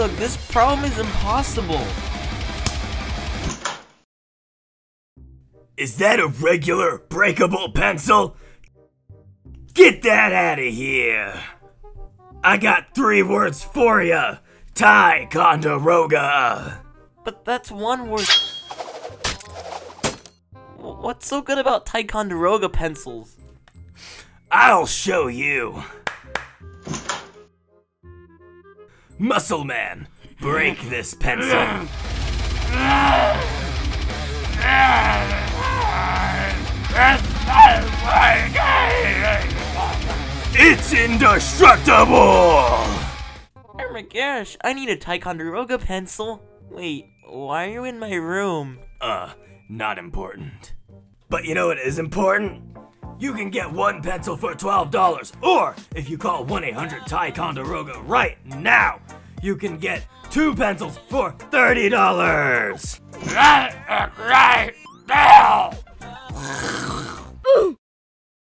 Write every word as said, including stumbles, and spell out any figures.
Look, this problem is impossible. Is that a regular breakable pencil? Get that out of here! I got three words for ya. Ticonderoga. But that's one word. What's so good about Ticonderoga pencils? I'll show you. Muscle Man, break this pencil. It's indestructible! Oh my gosh, I need a Ticonderoga pencil. Wait, why are you in my room? Uh, not important. But you know what is important? You can get one pencil for twelve dollars, or if you call one eight hundred Ticonderoga right now, you can get two pencils for thirty dollars! Right, right,